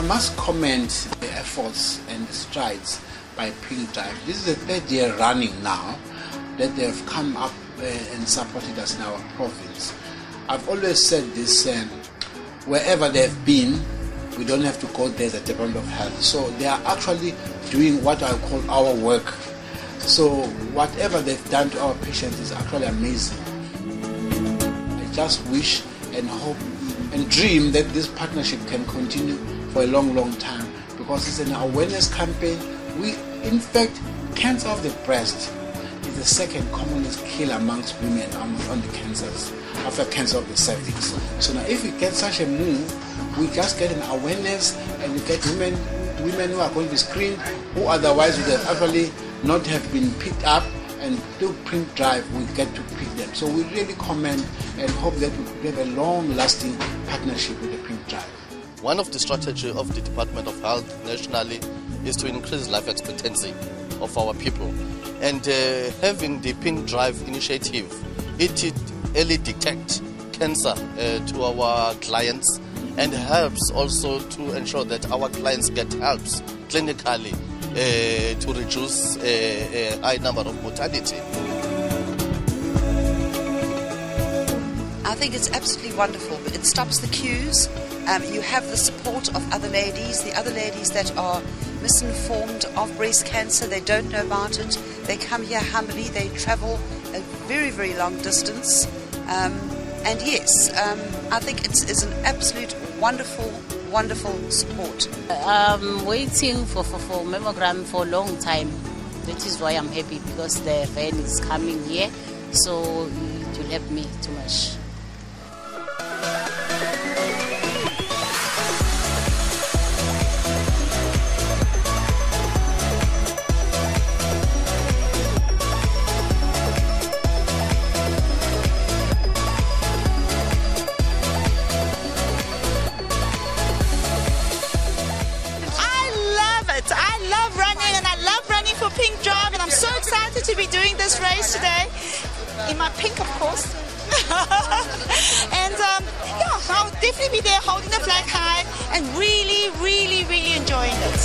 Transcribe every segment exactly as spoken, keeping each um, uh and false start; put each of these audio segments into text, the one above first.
must commend the efforts and the strides by Pink Drive. This is the third year running now that they have come up uh, and supported us in our province. I've always said this, um, wherever they've been, we don't have to go there as a Department of Health. So they are actually doing what I call our work. So whatever they've done to our patients is actually amazing. I just wish and hope and dream that this partnership can continue for a long, long time, because it's an awareness campaign. We, in fact, cancer of the breast is the second commonest killer amongst women on, on the cancers, after cancer of the cervix. So now if we get such a move, we just get an awareness and we get women women who are going to be screened, who otherwise would have actually not have been picked up, and through Pink Drive we get to pick them. So we really commend and hope that we have a long-lasting partnership with the Pink Drive. One of the strategies of the Department of Health nationally is to increase life expectancy of our people. And uh, having the Pink Drive initiative, it, it early detects cancer uh, to our clients and helps also to ensure that our clients get helps clinically uh, to reduce a, a high number of mortality. I think it's absolutely wonderful. It stops the queues. Um, you have the support of other ladies, the other ladies that are misinformed of breast cancer. They don't know about it. They come here humbly. They travel a very, very long distance. Um, and yes, um, I think it's, it's an absolute wonderful, wonderful support. I'm waiting for, for, for mammogram for a long time. That is why I'm happy, because the van is coming here, so it will help me too much. Pink Drive, and I'm so excited to be doing this race today in my pink, of course. and um, yeah, I'll definitely be there holding the flag high and really, really, really enjoying it.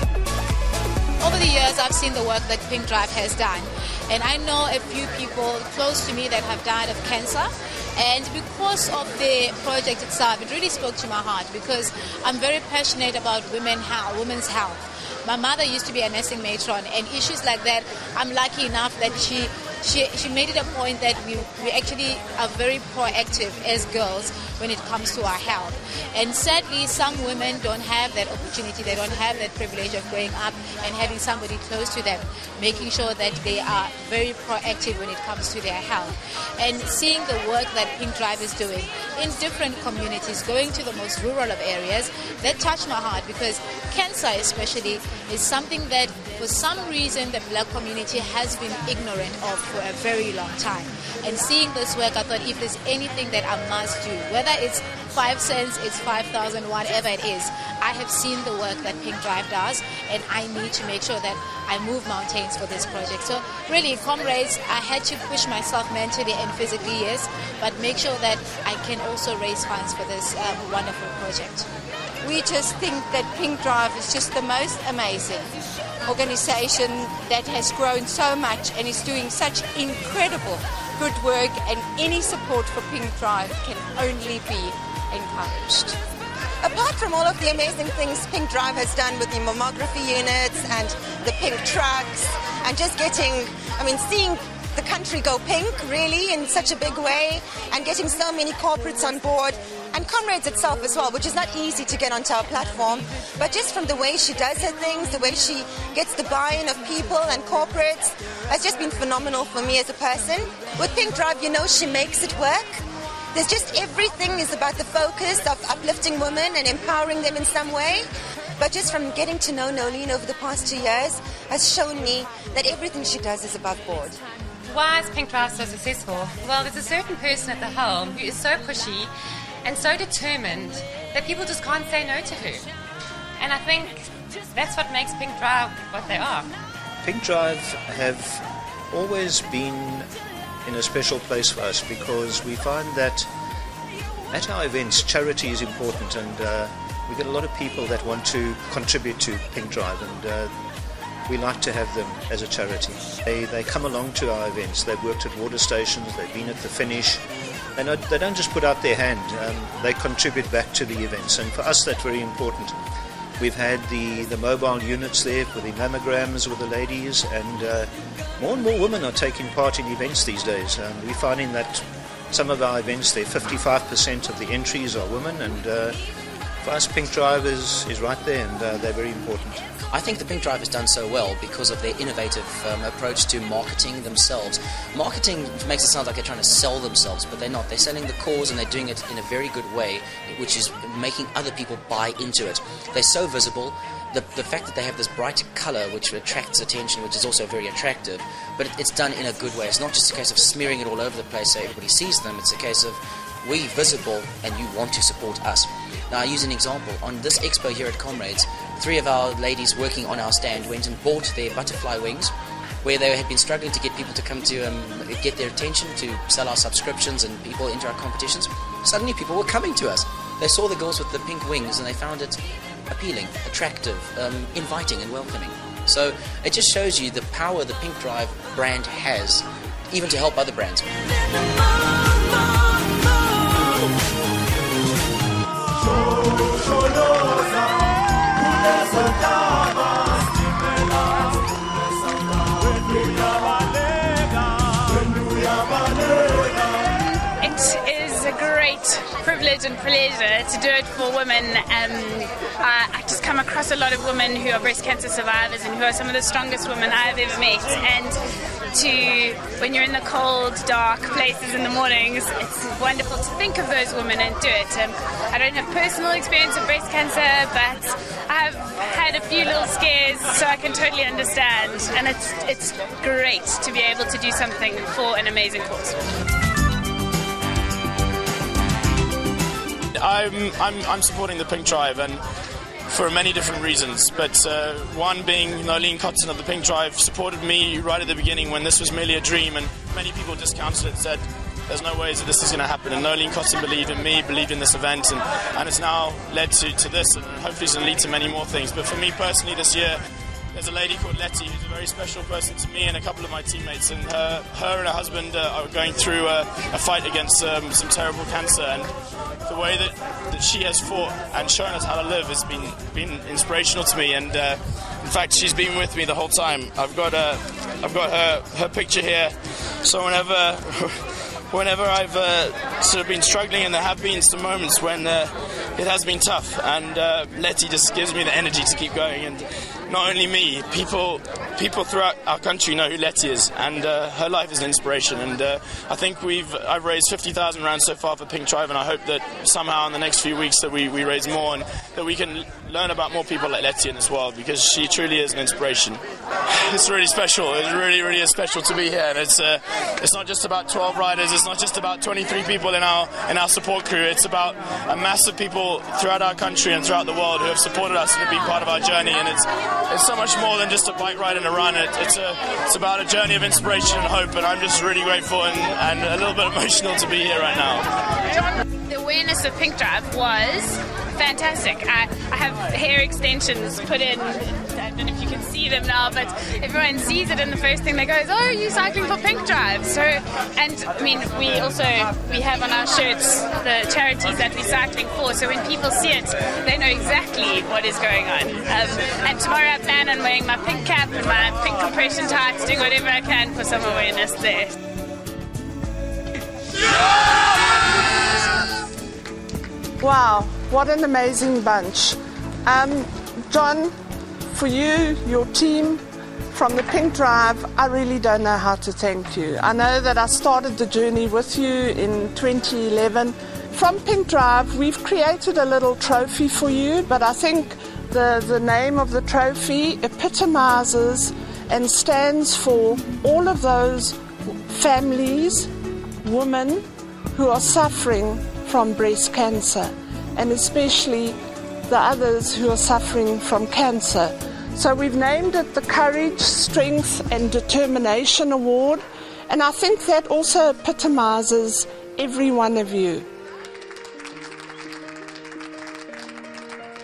Over the years, I've seen the work that Pink Drive has done, and I know a few people close to me that have died of cancer. And because of the project itself, it really spoke to my heart, because I'm very passionate about women health, women's health. My mother used to be a nursing matron, and issues like that, I'm lucky enough that she she, she made it a point that we, we actually are very proactive as girls when it comes to our health. And sadly, some women don't have that opportunity, they don't have that privilege of growing up and having somebody close to them, making sure that they are very proactive when it comes to their health. And seeing the work that Pink Drive is doing in different communities, going to the most rural of areas, that touched my heart, because cancer especially is something that for some reason the black community has been ignorant of for a very long time. And seeing this work, I thought if there's anything that I must do, whether it's five cents, it's five thousand, whatever it is, I have seen the work that Pink Drive does, and I need to make sure that I move mountains for this project. So really, Comrades, I had to push myself mentally and physically, yes, but make sure that I can also raise funds for this um, wonderful project. We just think that Pink Drive is just the most amazing organization that has grown so much and is doing such incredible good work, and any support for Pink Drive can only be encouraged. Apart from all of the amazing things Pink Drive has done with the mammography units and the pink trucks, and just getting, I mean, seeing the country go pink really in such a big way, and getting so many corporates on board, and Comrades itself as well, which is not easy to get onto our platform, but just from the way she does her things, the way she gets the buy-in of people and corporates, has just been phenomenal for me as a person. With Pink Drive, you know, she makes it work. There's just everything is about the focus of uplifting women and empowering them in some way. But just from getting to know Nolene over the past two years has shown me that everything she does is above board. Why is Pink Drive so successful? Well, there's a certain person at the helm who is so pushy and so determined that people just can't say no to her. And I think that's what makes Pink Drive what they are. Pink Drive have always been in a special place for us, because we find that at our events charity is important, and uh, we get a lot of people that want to contribute to Pink Drive, and uh, we like to have them as a charity. They, they come along to our events. They've worked at water stations, they've been at the finish. They, not, they don't just put out their hand, um, they contribute back to the events, and for us that's very important. We've had the, the mobile units there for the mammograms with the ladies, and uh, more and more women are taking part in events these days. Um, we're finding that some of our events, there fifty-five percent of the entries are women, and uh, for us Pink Drive is, is right there, and uh, they're very important. I think the Pink Drive has done so well because of their innovative um, approach to marketing themselves. Marketing makes it sound like they're trying to sell themselves, but they're not. They're selling the cause, and they're doing it in a very good way, which is making other people buy into it. They're so visible. The, the fact that they have this bright colour which attracts attention, which is also very attractive, but it, it's done in a good way. It's not just a case of smearing it all over the place so everybody sees them. It's a case of we visible and you want to support us. Now, I use an example. On this expo here at Comrades, three of our ladies working on our stand went and bought their butterfly wings, where they had been struggling to get people to come to um, get their attention, to sell our subscriptions and people into our competitions. Suddenly people were coming to us. They saw the girls with the pink wings and they found it appealing, attractive, um, inviting and welcoming. So it just shows you the power the Pink Drive brand has, even to help other brands. It is a great privilege and pleasure to do it for women. Um, I, I just come across a lot of women who are breast cancer survivors and who are some of the strongest women I have ever met. And to, when you're in the cold, dark places in the mornings, it's wonderful to think of those women and do it. Um, I don't have personal experience of breast cancer, but I've had a few little scares, so I can totally understand. And it's it's great to be able to do something for an amazing cause. I'm, I'm, I'm supporting the Pink Drive, and for many different reasons, but uh, one being Nolene Cotton of the Pink Drive supported me right at the beginning when this was merely a dream, and many people discounted it, said there's no ways that this is going to happen, and Nolene Cotton believed in me, believed in this event, and, and it's now led to, to this, and hopefully it's going to lead to many more things. But for me personally this year, there's a lady called Letty who's a very special person to me and a couple of my teammates, and her, her and her husband uh, are going through a, a fight against um, some terrible cancer, and the way that, that she has fought and shown us how to live has been been inspirational to me, and uh, in fact she's been with me the whole time. I've got uh, I've got her her picture here, so whenever whenever I've uh, sort of been struggling, and there have been some moments when uh, it has been tough, and uh, Letty just gives me the energy to keep going. And not only me, people people throughout our country know who Letty is, and uh, her life is an inspiration. And uh, I think we've I've raised fifty thousand rands so far for Pink Drive, and I hope that somehow in the next few weeks that we, we raise more, and that we can learn about more people like Letty in this world, because she truly is an inspiration. It's really special. It really, really is special to be here, and it's uh, it's not just about twelve riders. It's not just about twenty-three people in our in our support crew. It's about a mass of people throughout our country and throughout the world who have supported us and have been part of our journey. And it's it's so much more than just a bike ride and a run. It, it's a it's about a journey of inspiration and hope. And I'm just really grateful and, and a little bit emotional to be here right now. The awareness of Pink Drive was fantastic. I, I have hair extensions put in. I don't know if you can see them now, but everyone sees it, and the first thing they go is, "Oh, you're cycling for Pink Drive." So, and I mean, we also we have on our shirts the charities that we're cycling for. So when people see it, they know exactly what is going on. Um, and tomorrow I plan on wearing my pink cap and my pink compression tights, doing whatever I can for some awareness there. Wow, what an amazing bunch. Um, John, for you, your team, from the Pink Drive, I really don't know how to thank you. I know that I started the journey with you in twenty eleven. From Pink Drive, we've created a little trophy for you, but I think the, the name of the trophy epitomizes and stands for all of those families, women who are suffering from breast cancer, and especially the others who are suffering from cancer. So we've named it the Courage, Strength and Determination Award, and I think that also epitomizes every one of you.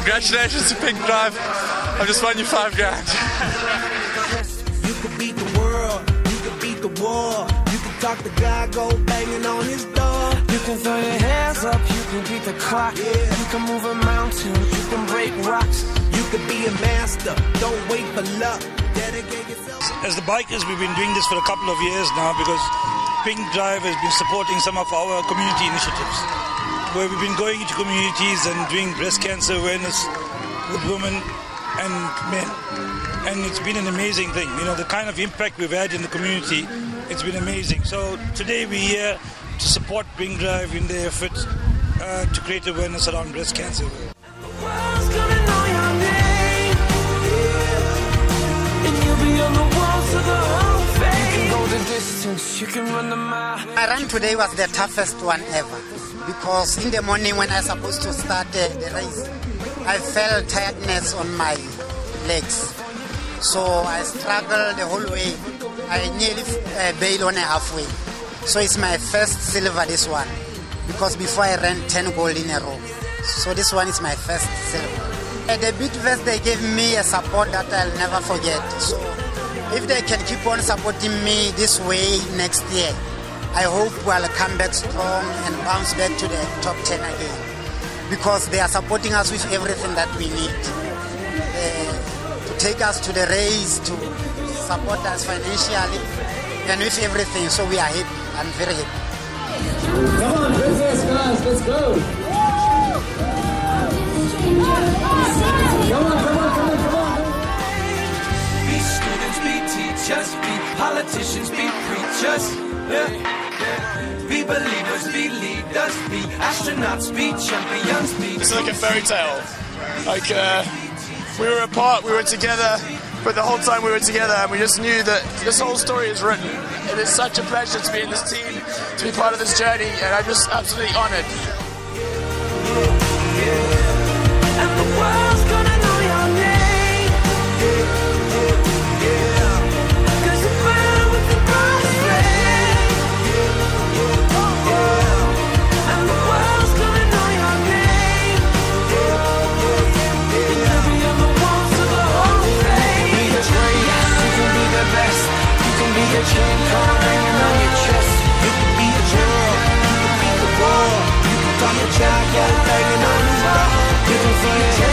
Congratulations to Pink Drive. I've just won you five grand. You could beat the world, you could beat the war. You can talk to God, go banging on his door. You can throw your hands up, you can beat the clock. Yeah. You can move a mountain, you can break rocks. You could be a master, don't wait for luck. Dedicate yourself. As the bikers, we've been doing this for a couple of years now because Pink Drive has been supporting some of our community initiatives, where we've been going into communities and doing breast cancer awareness with women and men. And it's been an amazing thing. You know, the kind of impact we've had in the community, it's been amazing. So today we're here to support Pink Drive in their efforts uh, to create awareness around breast cancer. My run today was the toughest one ever because in the morning when I was supposed to start uh, the race, I felt tiredness on my legs. So I struggled the whole way. I nearly uh, bailed on a halfway. So it's my first silver, this one, because before I ran ten gold in a row. So this one is my first silver. Uh, the big vest, they gave me a support that I'll never forget. So if they can keep on supporting me this way next year, I hope we'll come back strong and bounce back to the top ten again. Because they are supporting us with everything that we need. Uh, to take us to the race, to support us financially, and with everything. So we are happy. I'm very happy. Come on, business guys, let's go. Come on, come on, come on, come on. Be students, be teachers, be politicians, be preachers. Yeah, yeah. Be believers, be leaders, be astronauts, be champions, be. It's like a fairy tale. Like uh, we were apart, we were together, but the whole time we were together, and we just knew that this whole story is written. It is such a pleasure to be in this team, to be part of this journey, and I'm just absolutely honoured. And the world's gonna know your name. Cause you burn with the bright flame. And the world's gonna know your name. You can be on the walls of the Hall of Fame. You can be the greatest, you can be the best. You can be the king card hanging on your chest. You can be the world, you can be the war. You can talk a jacket banging on his back. You can feel it.